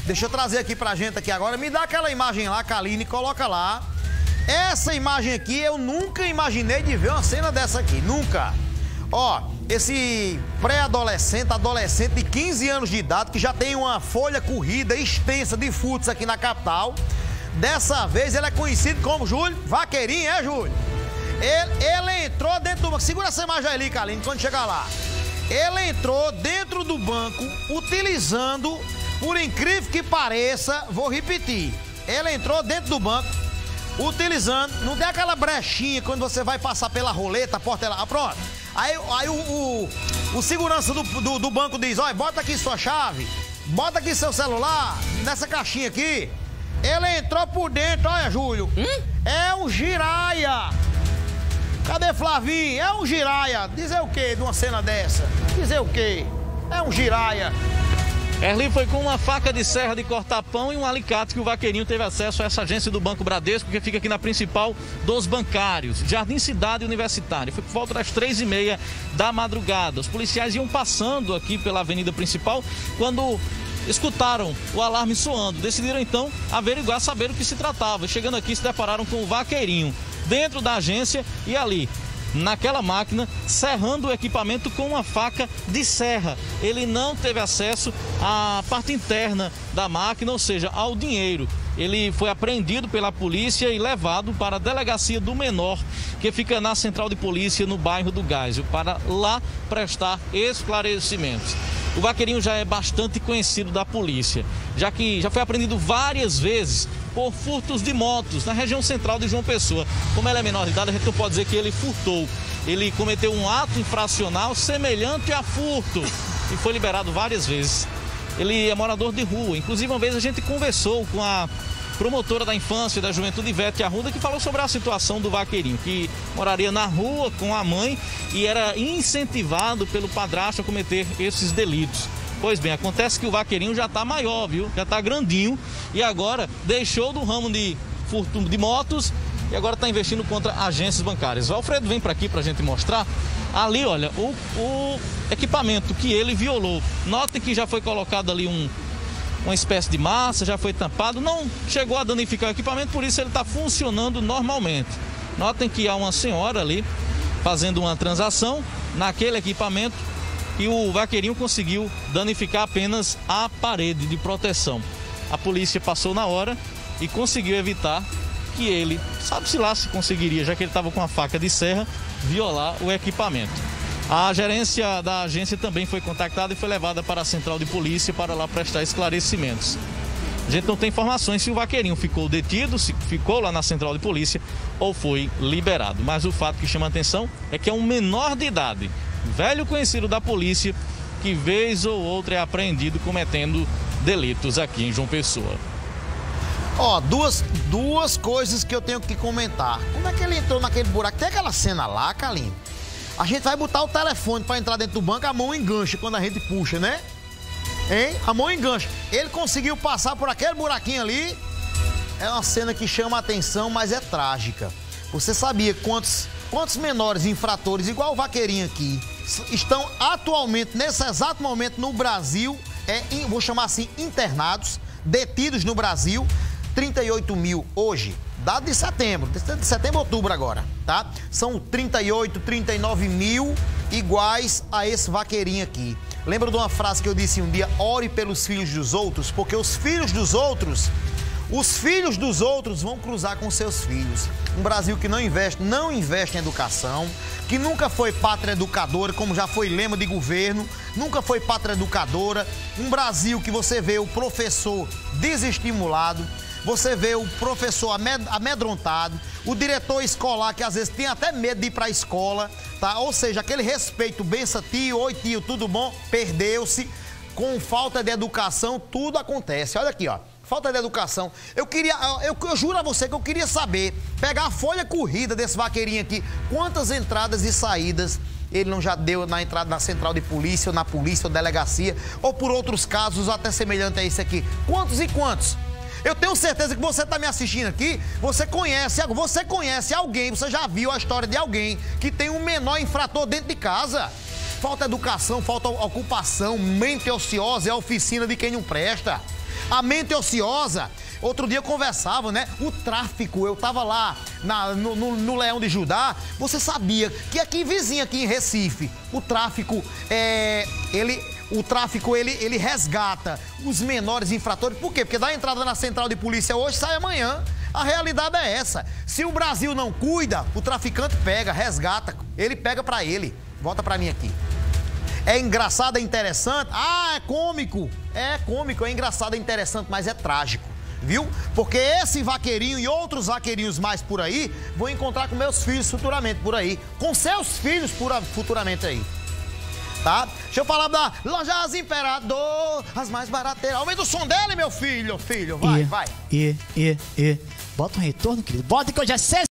Deixa eu trazer aqui pra gente aqui agora. Me dá aquela imagem lá, Kaline, coloca lá. Essa imagem aqui, eu nunca imaginei de ver uma cena dessa aqui, nunca. Ó, esse pré-adolescente, adolescente de 15 anos de idade, que já tem uma folha corrida extensa de futs aqui na capital. Dessa vez ele é conhecido como Júlio Vaqueirinho, Júlio? Ele entrou dentro do banco. Segura essa imagem ali, Kaline, quando chegar lá. Ele entrou dentro do banco utilizando, por incrível que pareça, vou repetir. Ele entrou dentro do banco utilizando, não tem aquela brechinha quando você vai passar pela roleta, a porta lá, pronto. Aí o segurança do banco diz, olha, bota aqui sua chave, bota aqui seu celular, nessa caixinha aqui. Ele entrou por dentro, olha, Júlio, é um giraia. Cadê Flavinho? É um giraia. Dizer o quê de uma cena dessa? Dizer o quê? É um giraia. Erli foi com uma faca de serra de cortar pão e um alicate que o Vaqueirinho teve acesso a essa agência do Banco Bradesco, que fica aqui na principal dos bancários, Jardim Cidade Universitária. Foi por volta das 3h30 da madrugada. Os policiais iam passando aqui pela avenida principal quando escutaram o alarme soando. Decidiram então averiguar, saber o que se tratava. E chegando aqui se depararam com o Vaqueirinho dentro da agência e ali, naquela máquina, serrando o equipamento com uma faca de serra. Ele não teve acesso à parte interna da máquina, ou seja, ao dinheiro. Ele foi apreendido pela polícia e levado para a delegacia do menor, que fica na central de polícia no bairro do Gásio, para lá prestar esclarecimentos. O Vaqueirinho já é bastante conhecido da polícia, já que já foi apreendido várias vezes por furtos de motos na região central de João Pessoa. Como ele é menor de idade, a gente não pode dizer que ele furtou. Ele cometeu um ato infracional semelhante a furto e foi liberado várias vezes. Ele é morador de rua. Inclusive, uma vez a gente conversou com a promotora da infância e da juventude, Ivete Arruda, que falou sobre a situação do Vaqueirinho, que moraria na rua com a mãe e era incentivado pelo padrasto a cometer esses delitos. Pois bem, acontece que o Vaqueirinho já está maior, viu? Já está grandinho e agora deixou do ramo de furto de motos e agora está investindo contra agências bancárias. O Alfredo vem para aqui para a gente mostrar. Ali, olha, o equipamento que ele violou. Notem que já foi colocado ali uma espécie de massa, já foi tampado, não chegou a danificar o equipamento, por isso ele está funcionando normalmente. Notem que há uma senhora ali fazendo uma transação naquele equipamento e o Vaqueirinho conseguiu danificar apenas a parede de proteção. A polícia passou na hora e conseguiu evitar que ele, sabe-se lá se conseguiria, já que ele estava com a faca de serra, violar o equipamento. A gerência da agência também foi contactada e foi levada para a central de polícia para lá prestar esclarecimentos. A gente não tem informações se o Vaqueirinho ficou detido, se ficou lá na central de polícia ou foi liberado. Mas o fato que chama a atenção é que é um menor de idade, velho conhecido da polícia, que vez ou outra é apreendido cometendo delitos aqui em João Pessoa. Ó, duas coisas que eu tenho que comentar. Como é que ele entrou naquele buraco? Tem aquela cena lá, Kaline. A gente vai botar o telefone para entrar dentro do banco, a mão engancha quando a gente puxa, né? Hein? A mão engancha. Ele conseguiu passar por aquele buraquinho ali. É uma cena que chama a atenção, mas é trágica. Você sabia quantos menores infratores, igual o Vaqueirinho aqui, estão atualmente, nesse exato momento, no Brasil, vou chamar assim, internados, detidos no Brasil? 38 mil hoje, dado de setembro, outubro agora, tá? São 38, 39 mil iguais a esse Vaqueirinho aqui. Lembra de uma frase que eu disse um dia? Ore pelos filhos dos outros, porque os filhos dos outros vão cruzar com seus filhos. Um Brasil que não investe em educação, que nunca foi pátria educadora, como já foi lema de governo, nunca foi pátria educadora. Um Brasil que você vê o professor desestimulado, você vê o professor amedrontado, o diretor escolar que às vezes tem até medo de ir para a escola, tá? Ou seja, aquele respeito, benção tio, oi tio, tudo bom? Perdeu-se. Com falta de educação, tudo acontece. Olha aqui, ó. Falta de educação. Eu juro a você que eu queria saber, pegar a folha corrida desse Vaqueirinho aqui, quantas entradas e saídas ele não já deu na entrada da central de polícia, ou na polícia, ou delegacia, ou por outros casos até semelhante a esse aqui. Quantos e quantos? Eu tenho certeza que você está me assistindo aqui, você conhece alguém, você já viu a história de alguém que tem um menor infrator dentro de casa. Falta educação, falta ocupação, mente ociosa é a oficina de quem não presta. A mente ociosa. Outro dia eu conversava, né? O tráfico, eu tava lá no Leão de Judá. Você sabia que aqui, vizinho aqui em Recife, o tráfico, ele resgata os menores infratores. Por quê? Porque dá entrada na central de polícia hoje, sai amanhã. A realidade é essa. Se o Brasil não cuida, o traficante pega, resgata, ele pega pra ele. Volta pra mim aqui. É engraçado, é interessante? Ah, é cômico, é engraçado, é interessante, mas é trágico, viu? Porque esse vaqueirinho e outros vaqueirinhos mais por aí vão encontrar com meus filhos futuramente por aí, com seus filhos futuramente aí, tá? Deixa eu falar da Lojas Imperador, as mais barateiras. Aumenta o som dela, meu filho, vai. Bota um retorno, querido. Bota que hoje é sexta.